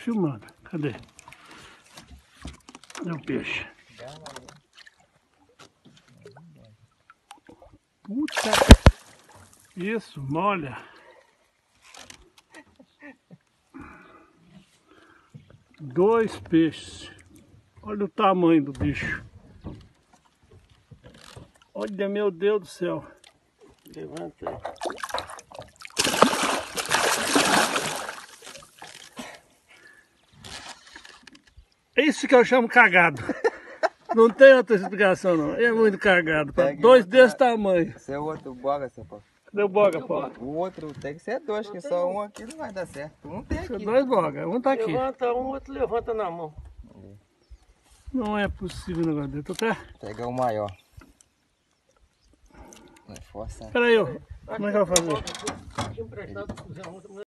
filmando. Cadê? Cadê o peixe? Puta. Isso, molha. Dois peixes. Olha o tamanho do bicho. Olha, meu Deus do céu. Levanta aí. É isso que eu chamo cagado. Não tem outra explicação não. É muito cagado. Dois desse tamanho. Esse é o outro boga, seu Paulo. Cadê o boga, Paulo? O outro tem que ser dois, que só um aqui não vai dar certo. Um tem aqui. Dois boga, um tá aqui. Levanta um, outro levanta na mão. Não é possível o negócio dele. Tô até... Pegar o maior. Vai força. Pera aí, ó. Como é que eu vou fazer?